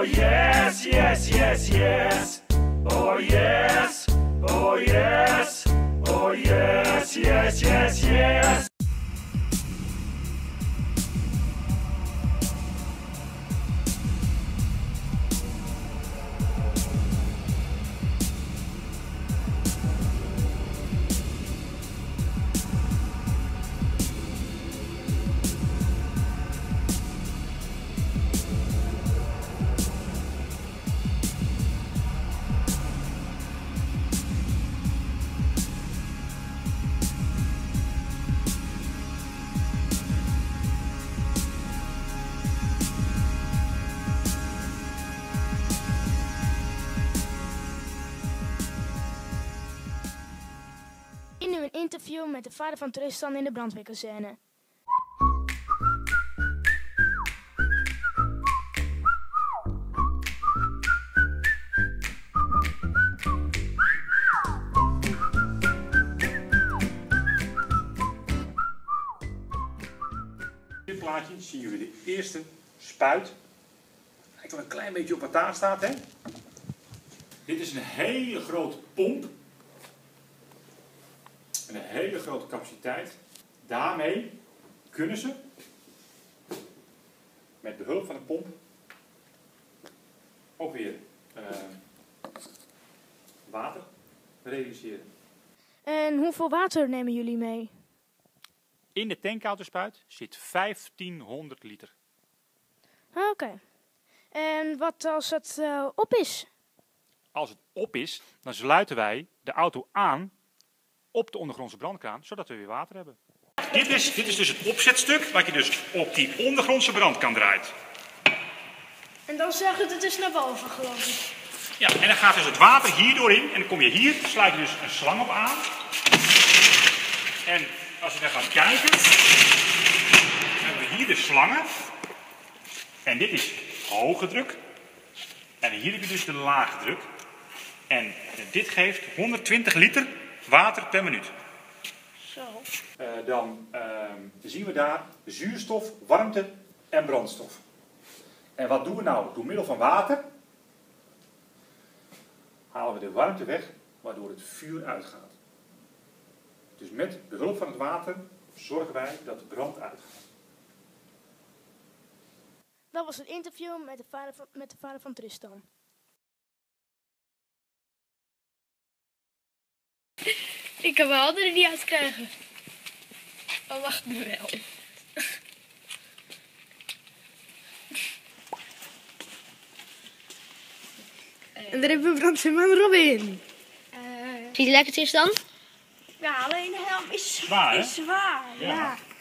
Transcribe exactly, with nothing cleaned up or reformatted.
yes, yes, yes, yes. Oh yes, oh yes, oh yes, yes, yes, yes. Nu een interview met de vader van Tristan in de brandweerkazerne. In dit plaatje zien jullie de eerste spuit. Lijkt wel een klein beetje op wat daar staat, hè? Dit is een hele grote pomp. Een hele grote capaciteit. Daarmee kunnen ze met behulp van de pomp ook weer uh, water realiseren. En hoeveel water nemen jullie mee? In de tankautospuyt zit vijftienhonderd liter. Oké. Okay. En wat als het uh, op is? Als het op is, dan sluiten wij de auto aan op de ondergrondse brandkraan, zodat we weer water hebben. Dit is, dit is dus het opzetstuk wat je dus op die ondergrondse brandkraan draait. En dan zeg je het dus naar boven, geloof ik. Ja, en dan gaat dus het water hierdoor in en dan kom je hier, sluit je dus een slang op aan. En als je dan gaat kijken, dan hebben we hier de slangen. En dit is hoge druk. En hier heb je dus de lage druk. En dit geeft honderdtwintig liter water per minuut. Zo. Uh, dan uh, zien we daar zuurstof, warmte en brandstof. En wat doen we nou? Door middel van water halen we de warmte weg, waardoor het vuur uitgaat. Dus met behulp van het water zorgen wij dat de brand uitgaat. Dat was een interview met de vader van, met de vader van Tristan. Ik kan mijn handen er niet uit krijgen. Oh, wacht nu wel. En daar hebben we brandweerman Robin. Uh, Ziet het lekker, Tristan? Ja, alleen de helm is zwaar, hè? is zwaar. Ja. Ja.